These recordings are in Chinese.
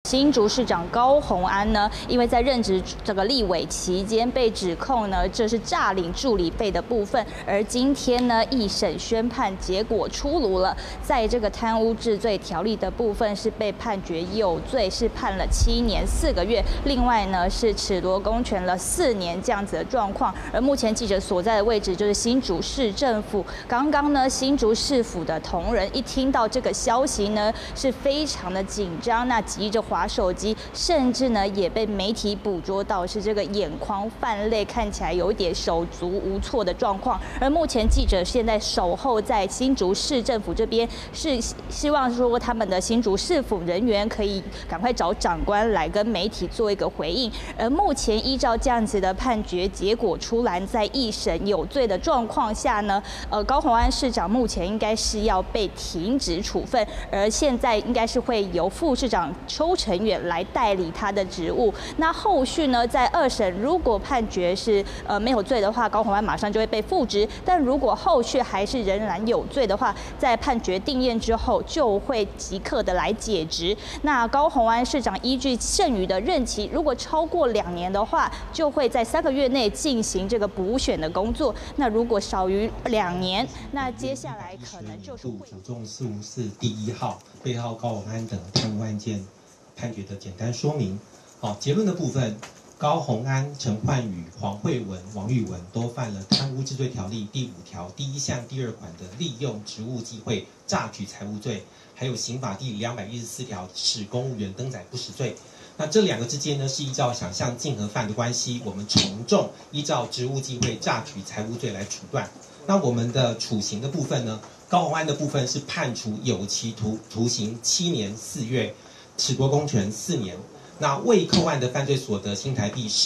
新竹市长高虹安呢，因为在任职这个立委期间被指控呢，这是诈领助理费的部分，而今天呢，一审宣判结果出炉了，在这个贪污治罪条例的部分是被判决有罪，是判了7年4个月，另外呢是褫夺公权了4年这样子的状况。而目前记者所在的位置就是新竹市政府，刚刚呢新竹市府的同仁一听到这个消息呢，是非常的紧张，那急着滑手机，甚至呢也被媒体捕捉到是这个眼眶泛泪，看起来有一点手足无措的状况。而目前记者现在守候在新竹市政府这边，是希望说他们的新竹市府人员可以赶快找长官来跟媒体做一个回应。而目前依照这样子的判决结果出来，在一审有罪的状况下呢，高虹安市长目前应该是要被停职处分，而现在应该是会由副市长邱成远来代理他的职务。那后续呢，在2审如果判决是没有罪的话，高虹安马上就会被复职；但如果后续还是仍然有罪的话，在判决定验之后就会即刻的来解职。那高虹安市长依据剩余的任期，如果超过2年的话，就会在3个月内进行这个补选的工作。那如果少于2年，那接下来可能就是主重事务室第1号被告高虹安等贪污案件判决的简单说明。好，结论的部分，高虹安、陈焕宇、黄慧文、王玉文都犯了贪污治罪条例第5条第1项第2款的利用职务机会榨取财物罪，还有刑法第214条使公务员登载不实罪。那这2个之间呢，是依照想象竞合犯的关系，我们从重依照职务机会榨取财物罪来处断。那我们的处刑的部分呢，高虹安的部分是判处有期徒刑7年4月，褫夺公权4年。那未扣案的犯罪所得新台币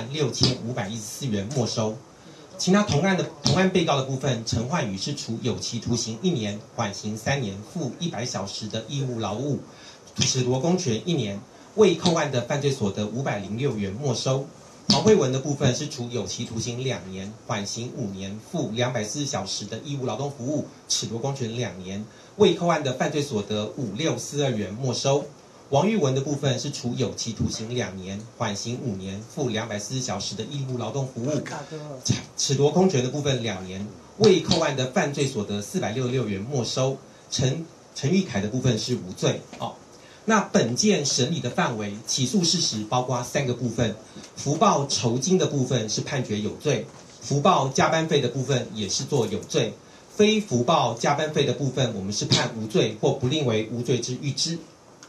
116514元没收。其他同案被告的部分，陈焕宇是处有期徒刑1年，缓刑3年，负100小时的义务劳务，褫夺公权1年。未扣案的犯罪所得506元没收。黄慧文的部分是处有期徒刑2年，缓刑5年，负240小时的义务劳动服务，褫夺公权2年。未扣案的犯罪所得5642元没收。王玉文的部分是处有期徒刑2年，缓刑5年，负240小时的义务劳动服务，褫夺公权的部分2年。未扣案的犯罪所得466元没收。陈玉凯的部分是无罪。那本件审理的范围，起诉事实包括3个部分：福报酬金的部分是判决有罪，福报加班费的部分也是做有罪，非福报加班费的部分我们是判无罪或不另为无罪之预知。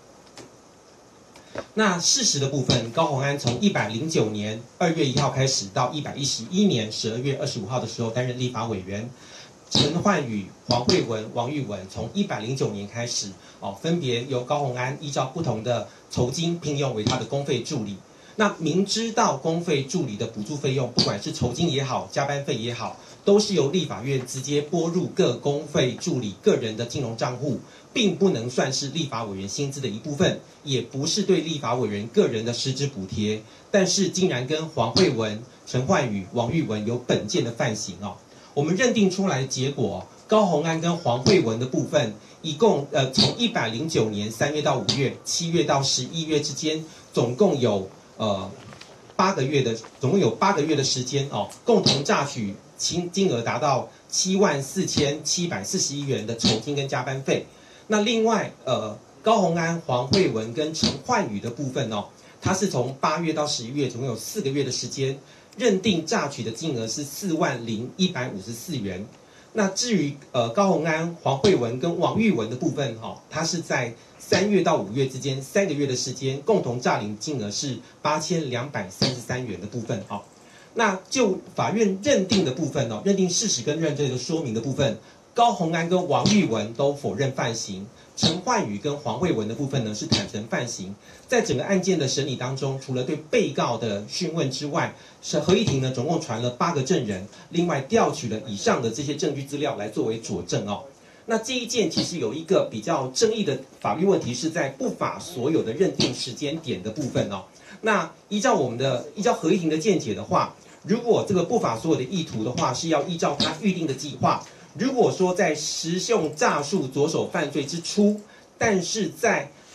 那事实的部分，高虹安从109年2月1号开始到111年12月25号的时候担任立法委员。陈焕宇、黄慧文、王玉文从109年开始，分别由高虹安依照不同的酬金聘用为他的公费助理。那明知道公费助理的补助费用，不管是酬金也好，加班费也好，都是由立法院直接拨入各公费助理个人的金融账户，并不能算是立法委员薪资的一部分，也不是对立法委员个人的实质补贴，但是竟然跟黄慧文、陈焕宇、王玉文有本件的犯行。我们认定出来的结果，高虹安跟黄慧文的部分，一共从109年3月到5月、7月到11月之间，总共有8个月的时间共同榨取金额达到74741元的酬金跟加班费。那另外高虹安、黄慧文跟陈焕宇的部分他是从8月到11月，总共有4个月的时间。认定榨取的金额是40154元。那至于高虹安、黄慧文跟王玉文的部分他是在3月到5月之间3个月的时间，共同诈领金额是8233元的部分。那就法院认定的部分认定事实跟认罪的说明的部分，高虹安跟王玉文都否认犯行，陈焕宇跟黄慧文的部分呢是坦承犯行。在整个案件的审理当中，除了对被告的讯问之外，合议庭呢总共传了8个证人，另外调取了以上的这些证据资料来作为佐证。那这一件其实有一个比较争议的法律问题，是在不法所有的认定时间点的部分。那依照合议庭的见解的话，如果这个不法所有的意图的话，是要依照他预定的计划。如果说在实用诈术着手犯罪之初，但是在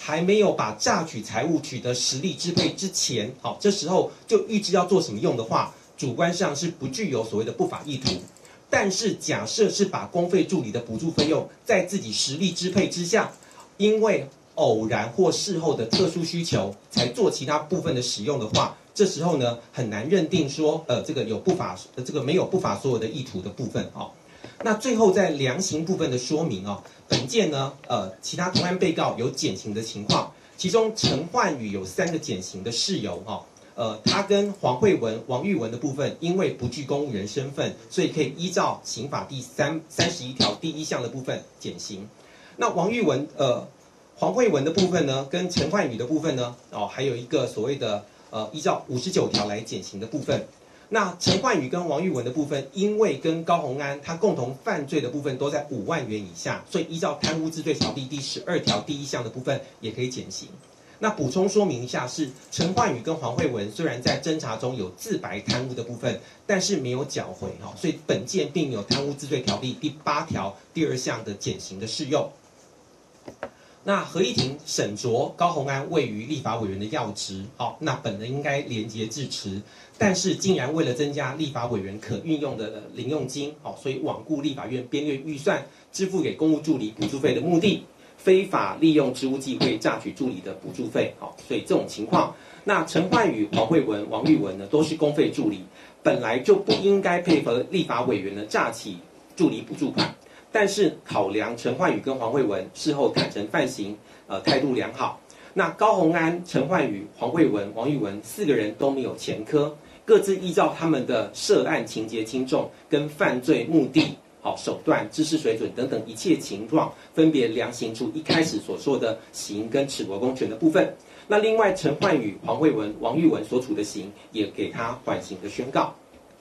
还没有把榨取财物取得实力支配之前，好，这时候就预知要做什么用的话，主观上是不具有所谓的不法意图。但是假设是把公费助理的补助费用在自己实力支配之下，因为偶然或事后的特殊需求才做其他部分的使用的话，这时候呢很难认定说这个有不法这个没有不法所有的意图的部分哦。那最后在量刑部分的说明哦，本件呢其他同案被告有减刑的情况，其中陈焕宇有3个减刑的事由哦。他跟黄慧文、王玉文的部分，因为不具公务人身份，所以可以依照刑法第31条第1项的部分减刑。那黄慧文的部分呢，跟陈焕宇的部分呢，还有一个所谓的依照59条来减刑的部分。那陈焕宇跟王玉文的部分，因为跟高虹安他共同犯罪的部分都在5万元以下，所以依照贪污治罪条例第12条第1项的部分也可以减刑。那补充说明一下是，陈焕宇跟黄慧文虽然在侦查中有自白贪污的部分，但是没有缴回哈，所以本件并没有贪污治罪条例第8条第2项的减刑的适用。那合议庭审酌高虹安位于立法委员的要职，好，那本人应该廉洁自持，但是竟然为了增加立法委员可运用的零用金，好，所以罔顾立法院编列预算支付给公务助理补助费的目的，非法利用职务机会榨取助理的补助费，好，所以这种情况，那陈焕宇、黄慧文、王玉文呢，都是公费助理，本来就不应该配合立法委员呢诈取助理补助款。但是考量陈焕宇跟黄慧文事后坦诚犯行，态度良好，那高虹安、陈焕宇、黄慧文、王玉文4个人都没有前科，各自依照他们的涉案情节轻重跟犯罪目的、手段、知识水准等等一切情况，分别量刑出一开始所说的刑跟褫夺公权的部分。那另外陈焕宇、黄慧文、王玉文所处的刑也给他缓刑的宣告。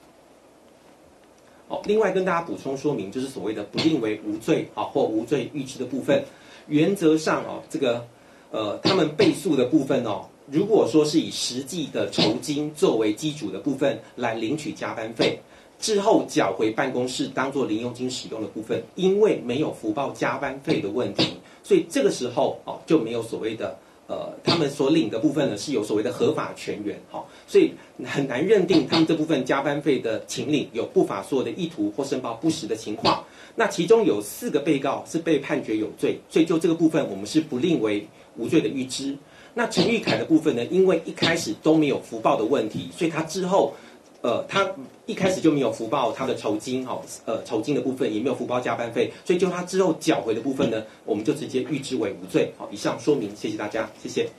另外跟大家补充说明，就是所谓的不定为无罪或无罪预知的部分，原则上这个他们被诉的部分如果说是以实际的酬金作为基础的部分来领取加班费，之后缴回办公室当作零用金使用的部分，因为没有福报加班费的问题，所以这个时候就没有所谓的他们所领的部分呢是有所谓的合法权源，所以很难认定他们这部分加班费的请领有不法所有的意图或申报不实的情况。那其中有4个被告是被判决有罪，所以就这个部分我们是不另为无罪的预知。那陈玉凯的部分呢，因为一开始都没有福报的问题，所以他之后他一开始就没有福报他的酬金，酬金的部分也没有福报加班费，所以就他之后缴回的部分呢，我们就直接预知为无罪。好，以上说明，谢谢大家，谢谢。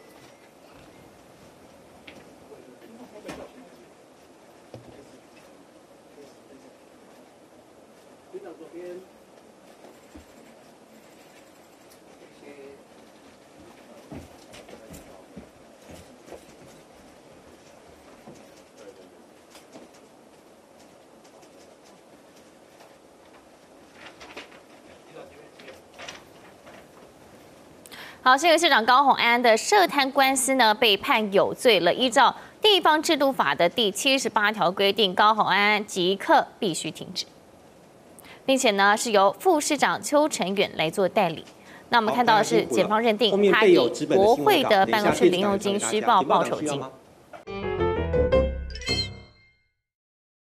好，这个市长高虹安的涉贪官司呢被判有罪了。依照地方制度法的第78条规定，高虹安即刻必须停职，并且呢是由副市长邱成远来做代理。那我们看到的是检方认定他以国会的办公室零用金虚报报酬金。